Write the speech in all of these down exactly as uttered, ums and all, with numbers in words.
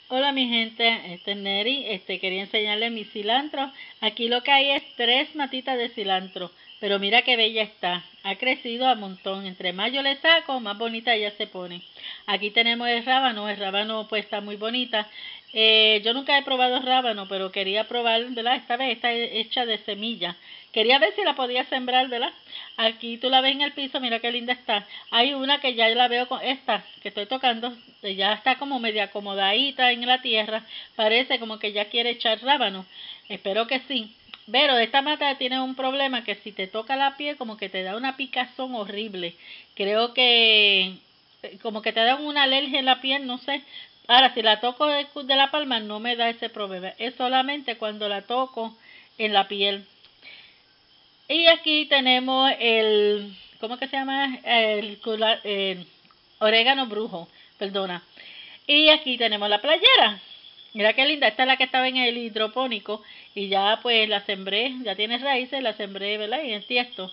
Hola mi gente, este es Neri, este quería enseñarles mi cilantro. Aquí lo que hay es tres matitas de cilantro, pero mira qué bella está, ha crecido a montón. Entre más yo le saco, más bonita ella se pone. Aquí tenemos el rábano, el rábano pues está muy bonita. Eh, yo nunca he probado rábano, pero quería probar, ¿verdad? Esta vez está hecha de semilla. Quería ver si la podía sembrar, ¿verdad? Aquí tú la ves en el piso, mira qué linda está. Hay una que ya la veo con esta, que estoy tocando, ya está como media acomodadita en la tierra, parece como que ya quiere echar rábano. Espero que sí. Pero esta mata tiene un problema que si te toca la piel como que te da una picazón horrible. Creo que como que te da una alergia en la piel, no sé. Ahora, si la toco de, de la palma no me da ese problema. Es solamente cuando la toco en la piel. Y aquí tenemos el, ¿cómo que se llama? El, el orégano brujo, perdona. Y aquí tenemos la playera. Mira qué linda, esta es la que estaba en el hidropónico y ya pues la sembré, ya tiene raíces, la sembré, ¿verdad? En el tiesto.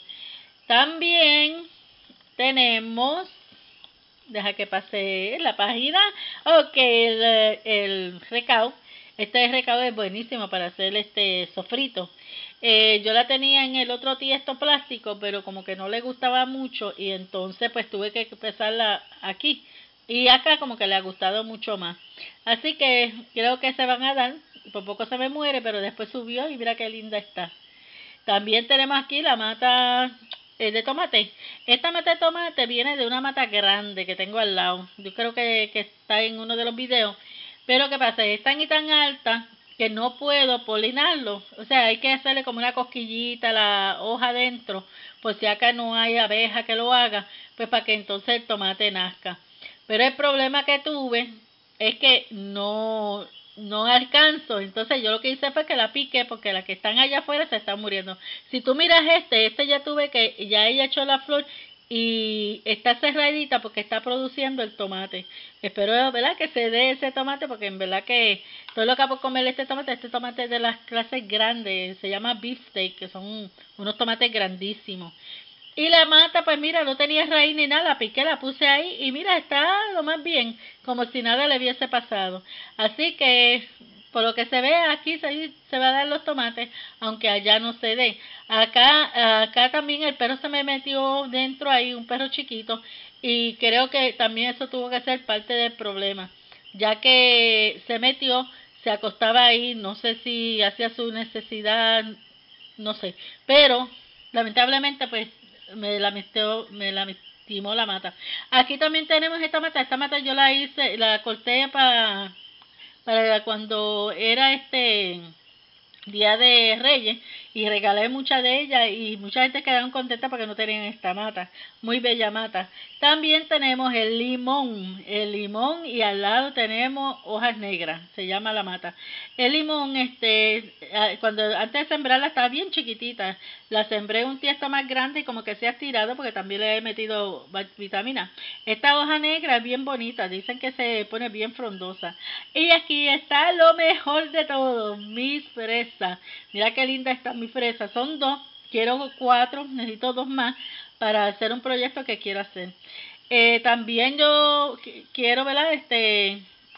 También tenemos, deja que pase la página, ok, el, el recao. Este recao es buenísimo para hacer este sofrito. Eh, yo la tenía en el otro tiesto plástico, pero como que no le gustaba mucho y entonces pues tuve que empezarla aquí. Y acá como que le ha gustado mucho más. Así que creo que se van a dar. Por poco se me muere, pero después subió y mira qué linda está. También tenemos aquí la mata eh, de tomate. Esta mata de tomate viene de una mata grande que tengo al lado. Yo creo que, que está en uno de los videos. Pero ¿qué pasa? Es tan y tan alta que no puedo polinarlo. O sea, hay que hacerle como una cosquillita a la hoja adentro. Por si acá no hay abeja que lo haga. Pues para que entonces el tomate nazca. Pero el problema que tuve es que no, no alcanzo. Entonces yo lo que hice fue que la piqué porque las que están allá afuera se están muriendo. Si tú miras este, este ya tuve que, ya ella echó la flor y está cerradita porque está produciendo el tomate. Espero, ¿verdad? Que se dé ese tomate porque en verdad que estoy loca por comer este tomate. Este tomate es de las clases grandes, se llama beefsteak, que son unos tomates grandísimos. Y la mata, pues mira, no tenía raíz ni nada, la piqué, la puse ahí y mira, está lo más bien, como si nada le hubiese pasado. Así que, por lo que se ve, aquí se, se va a dar los tomates, aunque allá no se dé. Acá, acá también el perro se me metió dentro ahí, un perro chiquito, y creo que también eso tuvo que ser parte del problema, ya que se metió, se acostaba ahí, no sé si hacía su necesidad, no sé, pero lamentablemente pues me la metió, me la timó la mata. Aquí también tenemos esta mata, esta mata yo la hice, la corté para para cuando era este Día de Reyes y regalé muchas de ellas y mucha gente quedaron contenta porque no tenían esta mata, muy bella mata. También tenemos el limón, el limón y al lado tenemos hojas negras, se llama la mata. El limón, este, cuando antes de sembrarla estaba bien chiquitita, la sembré un tiesto más grande y como que se ha estirado porque también le he metido vitamina. Esta hoja negra es bien bonita, dicen que se pone bien frondosa. Y aquí está lo mejor de todo, mis fresas. Mira qué linda están mis fresas. Son dos, quiero cuatro, necesito dos más para hacer un proyecto que quiero hacer. Eh, también yo quiero, ¿verdad? Este,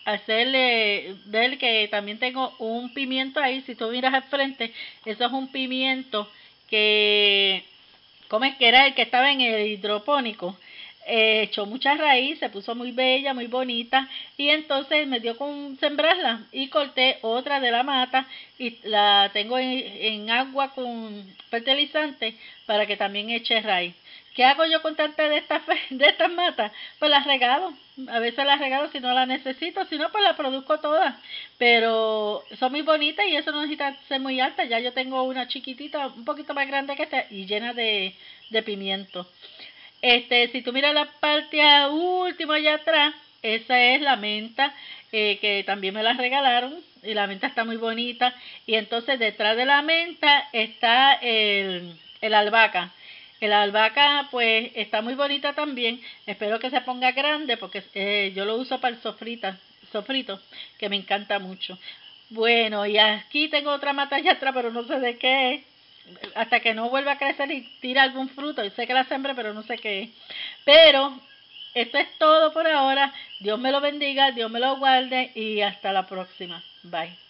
hacerle ver que también tengo un pimiento ahí. Si tú miras al frente, eso es un pimiento que, ¿cómo es que era el que estaba en el hidropónico? Eh, echó muchas raíces, se puso muy bella, muy bonita y entonces me dio con sembrarla y corté otra de la mata y la tengo en, en agua con fertilizante para que también eche raíz. ¿Qué hago yo con tantas de estas de estas matas? Pues las regalo. A veces las regalo si no las necesito, si no pues las produzco todas. Pero son muy bonitas y eso no necesita ser muy alta. Ya yo tengo una chiquitita, un poquito más grande que esta y llena de, de pimiento. Este, si tú miras la parte última allá atrás, esa es la menta, eh, que también me la regalaron, y la menta está muy bonita. Y entonces detrás de la menta está el, el albahaca. El albahaca pues está muy bonita también, espero que se ponga grande porque eh, yo lo uso para el sofrita, sofrito, que me encanta mucho. Bueno, y aquí tengo otra mata allá atrás, pero no sé de qué es hasta que no vuelva a crecer y tire algún fruto. Yo sé que la sembré, pero no sé qué. Pero esto es todo por ahora. Dios me lo bendiga, Dios me lo guarde y hasta la próxima. Bye.